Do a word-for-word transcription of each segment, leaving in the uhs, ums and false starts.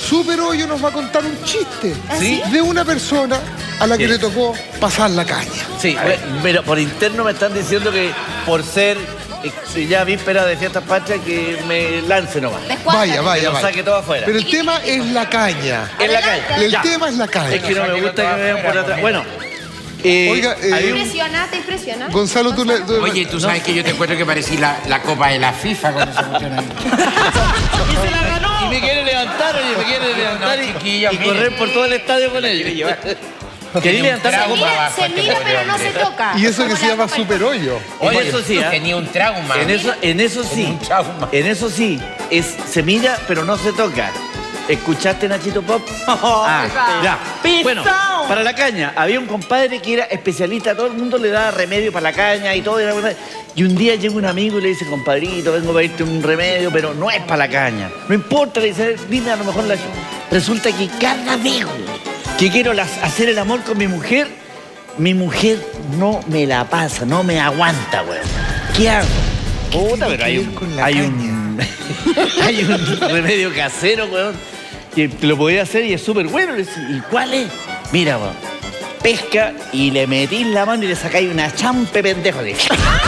Super Hoyo nos va a contar un chiste. ¿Sí? De una persona a la que Sí. le tocó pasar la caña. Sí, pero por interno me están diciendo que por ser eh, ya víspera de fiestas patrias que me lance nomás. Vaya, Que vaya, lo vaya. saque todo afuera. Pero el tema es la caña. En la calle. El Ya. tema es la caña. Es que no me gusta que me vean por atrás. Bueno. Eh, Oiga, eh, hay un- Impresiona, te impresiona. Gonzalo, tú le... tú- Oye, tú sabes que yo te encuentro que parecí la, la copa de la FIFA con esa cuestión ahí. Y se la ganó. Y me quiere levantar, oye, me quiere levantar No, y, chiquillos, y miren. correr por todo el estadio con ellos. Quería levantar la Se copa. mira, se mira pero no se toca. Y eso que Como se la llama copa- Super Hoyo. Oye, eso sí, ¿eh? Tenía un trauma. En eso, en eso sí. un trauma. En eso sí. Es, se mira, pero no se toca. ¿Escuchaste, Nachito Pop? Ah, ya. Bueno, para la caña, había un compadre que era especialista, todo el mundo le daba remedio para la caña y todo. Era... Y un día llega un amigo y le dice, compadrito, vengo a pedirte un remedio, pero no es para la caña. No importa, le dice, dime, a lo mejor la... Resulta que cada vez que quiero las- hacer el amor con mi mujer, mi mujer no me la pasa, no me aguanta, weón. ¿Qué hago? Puta, tiene pero que hay ver un, con la hay un, hay un remedio casero, weón, que lo podía hacer y es súper bueno. Le dice, ¿y cuál es? Mira, weón, pesca y le metís la mano y le sacáis una champe, pendejo. Así.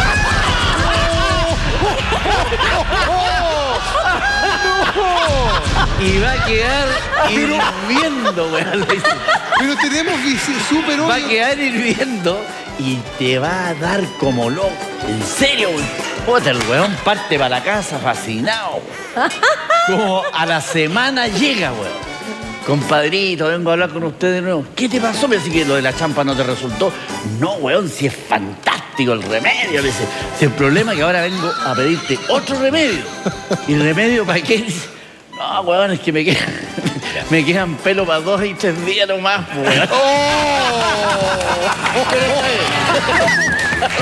Y va a quedar hirviendo, weón. le dice. Pero tenemos visi- Super Va a Hoyo. quedar hirviendo y te va a dar como loco. En serio, weón. Puta, el weón parte para la casa fascinado, weón. Como a la semana llega, weón. Compadrito, vengo a hablar con usted de nuevo. ¿Qué te pasó? Me dice que lo de la champa no te resultó. No, weón, si es fantástico el remedio. Le dice, si el problema es que ahora vengo a pedirte otro remedio. ¿Y el remedio para qué? Dice, no, weón, es que me quedan, me quedan pelo para dos y tres días nomás, weón. Pero está bien.